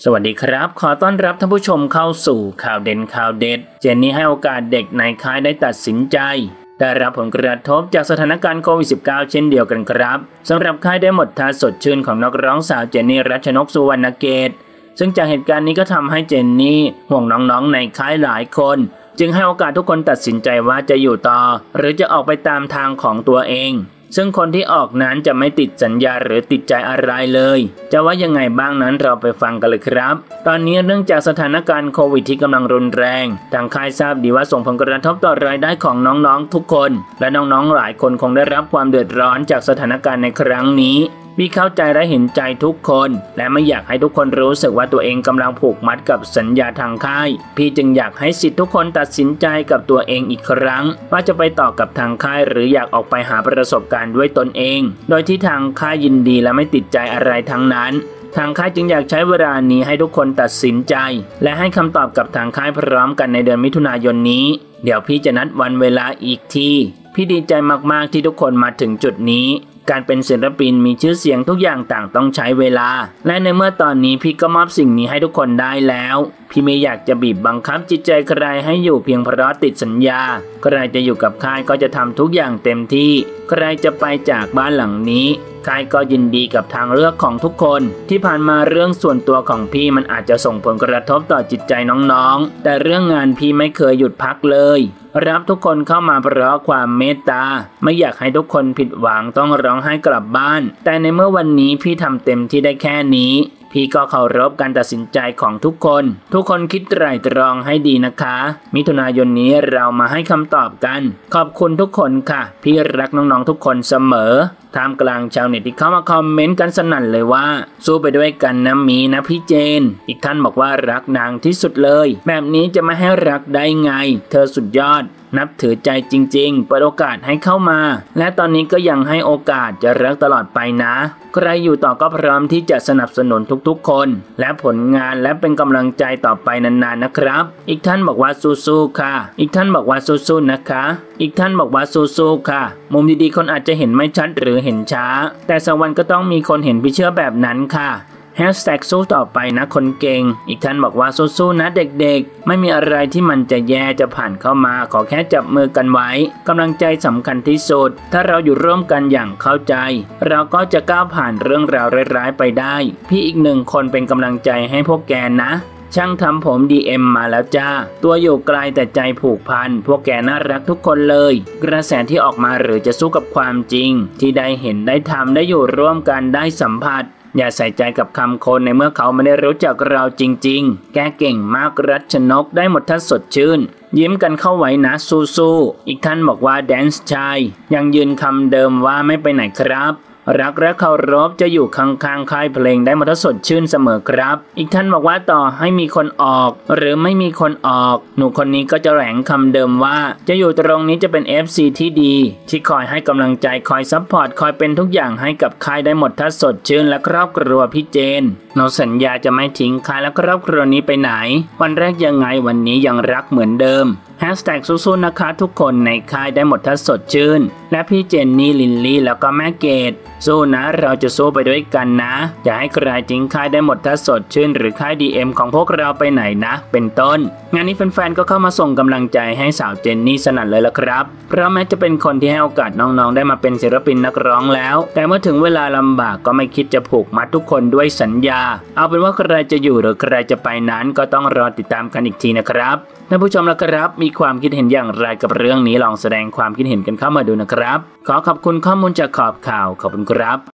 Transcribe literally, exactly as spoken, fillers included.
สวัสดีครับขอต้อนรับท่านผู้ชมเข้าสู่ข่าวเด่นข่าวเด็ดเจนนี่ให้โอกาสเด็กในค่ายได้ตัดสินใจได้รับผลกระทบจากสถานการณ์โควิด สิบเก้า เช่นเดียวกันครับสำหรับค่ายได้หมดท่าสดชื่นของนักร้องสาวเจนนี่รัชนกสุวรรณเกตซึ่งจากเหตุการณ์นี้ก็ทำให้เจนนี่ห่วงน้องๆในค่ายหลายคนจึงให้โอกาสทุกคนตัดสินใจว่าจะอยู่ต่อหรือจะออกไปตามทางของตัวเองซึ่งคนที่ออกนั้นจะไม่ติดสัญญาหรือติดใจอะไรเลยจะว่ายังไงบ้างนั้นเราไปฟังกันเลยครับตอนนี้เนื่องจากสถานการณ์โควิดที่กำลังรุนแรงทางค่ายทราบดีว่าส่งผลกระทบต่อรายได้ของน้องๆทุกคนและน้องๆหลายคนคงได้รับความเดือดร้อนจากสถานการณ์ในครั้งนี้พี่เข้าใจและเห็นใจทุกคนและไม่อยากให้ทุกคนรู้สึกว่าตัวเองกำลังผูกมัดกับสัญญาทางค่ายพี่จึงอยากให้สิทธิ์ทุกคนตัดสินใจกับตัวเองอีกครั้งว่าจะไปต่อกับทางค่ายหรืออยากออกไปหาประสบการณ์ด้วยตนเองโดยที่ทางค่ายยินดีและไม่ติดใจอะไรทั้งนั้นทางค่ายจึงอยากใช้เวลานี้ให้ทุกคนตัดสินใจและให้คำตอบกับทางค่ายพร้อมกันในเดือนมิถุนายนนี้เดี๋ยวพี่จะนัดวันเวลาอีกทีพี่ดีใจมากๆที่ทุกคนมาถึงจุดนี้การเป็นศิลปินมีชื่อเสียงทุกอย่างต่างต้องใช้เวลาและในเมื่อตอนนี้พี่ก็มอบสิ่งนี้ให้ทุกคนได้แล้วพี่ไม่อยากจะบีบบังคับจิตใจใครให้อยู่เพียงเพราะติดสัญญาใครจะอยู่กับค่ายก็จะทำทุกอย่างเต็มที่ใครจะไปจากบ้านหลังนี้ค่ายก็ยินดีกับทางเลือกของทุกคนที่ผ่านมาเรื่องส่วนตัวของพี่มันอาจจะส่งผลกระทบต่อจิตใจน้องๆแต่เรื่องงานพี่ไม่เคยหยุดพักเลยรับทุกคนเข้ามาเพราะความเมตตาไม่อยากให้ทุกคนผิดหวังต้องร้องไห้กลับบ้านแต่ในเมื่อวันนี้พี่ทำเต็มที่ได้แค่นี้พี่ก็เคารพการตัดสินใจของทุกคนทุกคนคิดไตร่ตรองให้ดีนะคะมิถุนายนนี้เรามาให้คำตอบกันขอบคุณทุกคนค่ะพี่รักน้องๆทุกคนเสมอท่ามกลางชาวเน็ตที่เข้ามาคอมเมนต์กันสนั่นเลยว่าสู้ไปด้วยกันนะมีนะพี่เจนอีกท่านบอกว่ารักนางที่สุดเลยแบบนี้จะไม่ให้รักได้ไงเธอสุดยอดนับถือใจจริงๆเปิดโอกาสให้เข้ามาและตอนนี้ก็ยังให้โอกาสจะรักตลอดไปนะใครอยู่ต่อก็พร้อมที่จะสนับสนุนทุกๆคนและผลงานและเป็นกำลังใจต่อไปนานๆนะครับอีกท่านบอกว่าสู้ๆค่ะอีกท่านบอกว่าสู้ๆนะคะอีกท่านบอกว่าสู้ๆค่ะมุมดีๆคนอาจจะเห็นไม่ชัดหรือเห็นช้าแต่สักวันก็ต้องมีคนเห็นพี่เชื่อแบบนั้นค่ะแฮชแท็กสู้ต่อไปนะคนเก่งอีกท่านบอกว่าสู้ๆนะเด็กๆไม่มีอะไรที่มันจะแย่จะผ่านเข้ามาขอแค่จับมือกันไว้กำลังใจสำคัญที่สุดถ้าเราอยู่ร่วมกันอย่างเข้าใจเราก็จะก้าวผ่านเรื่องราวร้ายๆไปได้พี่อีกหนึ่งคนเป็นกำลังใจให้พวกแกนะช่างทำผม ดี เอ็ม มาแล้วจ้าตัวอยู่ไกลแต่ใจผูกพันพวกแกน่ารักทุกคนเลยกระแสที่ออกมาหรือจะสู้กับความจริงที่ได้เห็นได้ทำได้อยู่ร่วมกันได้สัมผัสอย่าใส่ใจกับคำคนในเมื่อเขาไม่ได้รู้จักเราจริงๆแกเก่งมากรัชนกได้หมดทัศสดชื่นยิ้มกันเข้าไว้นะสู้ๆอีกท่านบอกว่าแดนซ์ชายยังยืนคำเดิมว่าไม่ไปไหนครับรักและเคารพจะอยู่ข้างๆค่ายเพลงได้หมดทัศสดชื่นเสมอครับอีกท่านบอกว่าต่อให้มีคนออกหรือไม่มีคนออกหนูคนนี้ก็จะแหลงคำเดิมว่าจะอยู่ตรงนี้จะเป็น เอฟ ซี ที่ดีที่คอยให้กำลังใจคอยซัพพอร์ตคอยเป็นทุกอย่างให้กับค่ายได้หมดทัศสดชื่นและครอบครัวพี่เจนหนูสัญญาจะไม่ทิ้งค่ายและครอบครัวนี้ไปไหนวันแรกยังไงวันนี้ยังรักเหมือนเดิมแฮชแท็กสู้ๆนะคะทุกคนในค่ายได้หมดทัศสดชื่นและพี่เจนนี่ลินลี่แล้วก็แม่เกดสู้นะเราจะสู้ไปด้วยกันนะอย่าให้ใครทิ้งค่ายได้หมดทัศสดชื่นหรือค่าย ดี เอ็ม ของพวกเราไปไหนนะเป็นต้นงานนี้แฟนๆก็เข้ามาส่งกำลังใจให้สาวเจนนี่สนั่นเลยละครับเพราะแม้จะเป็นคนที่ให้โอกาสน้องๆได้มาเป็นศิลปินนักร้องแล้วแต่เมื่อถึงเวลาลำบากก็ไม่คิดจะผูกมัดทุกคนด้วยสัญญาเอาเป็นว่าใครจะอยู่หรือใครจะไปนั้นก็ต้องรอติดตามกันอีกทีนะครับท่านผู้ชมละครับมีความคิดเห็นอย่างไรกับเรื่องนี้ลองแสดงความคิดเห็นกันเข้ามาดูนะครับขอขอบคุณข้อมูลจากขอบข่าวขอบคุณครับ